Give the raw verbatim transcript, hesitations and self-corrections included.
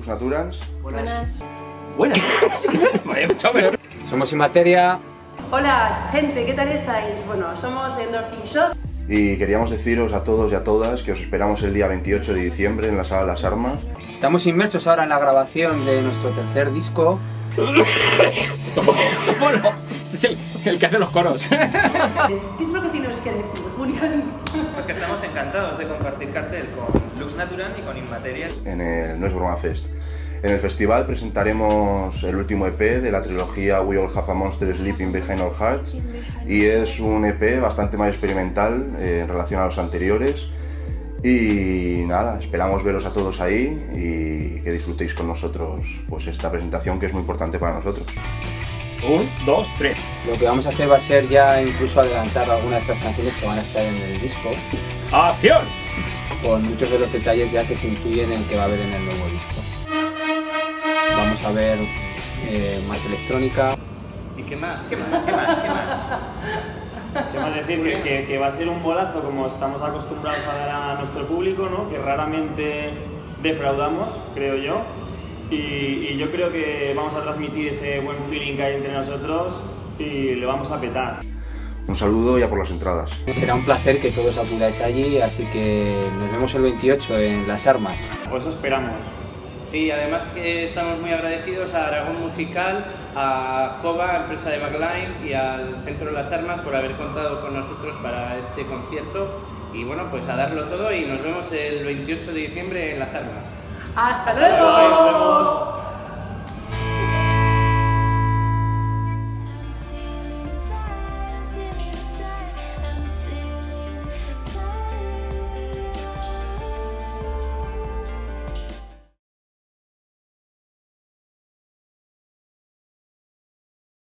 Naturans. Buenas. Buenas. Somos Inmateria. Hola, gente, ¿qué tal estáis? Bueno, somos Endorphin Shot. Y queríamos deciros a todos y a todas que os esperamos el día veintiocho de diciembre en la Sala Las Armas. Estamos inmersos ahora en la grabación de nuestro tercer disco. Esto poco, esto poco. Este es el, el que hace los coros. ¿Qué es lo que tienes que decir, Julián? Pues que estamos encantados de compartir cartel con Lux Natural y con Inmateria. En el No es Broma Fest. En el festival presentaremos el último E P de la trilogía We All Have a Monster Sleeping Behind Our Hearts, y es un E P bastante más experimental eh, en relación a los anteriores. Y nada, esperamos veros a todos ahí y que disfrutéis con nosotros pues esta presentación, que es muy importante para nosotros. Un, dos, tres. Lo que vamos a hacer va a ser ya incluso adelantar algunas de estas canciones que van a estar en el disco, ¡acción! con muchos de los detalles ya que se incluyen en el que va a haber en el nuevo disco. Vamos a ver eh, más electrónica. ¿Y qué más? ¿Qué más? ¿Qué más? ¿Qué más? ¿Qué más decir? Que, que, que va a ser un bolazo como estamos acostumbrados a dar a nuestro público, ¿no? Que raramente defraudamos, creo yo. Y, y yo creo que vamos a transmitir ese buen feeling que hay entre nosotros y le vamos a petar. Un saludo y a por las entradas. Será un placer que todos acudáis allí, así que nos vemos el veintiocho en Las Armas. Por eso esperamos. Sí, además que estamos muy agradecidos a Aragón Musical, a Cova, empresa de Backline, y al Centro Las Armas por haber contado con nosotros para este concierto. Y bueno, pues a darlo todo y nos vemos el veintiocho de diciembre en Las Armas. ¡Hasta luego! Nos vemos.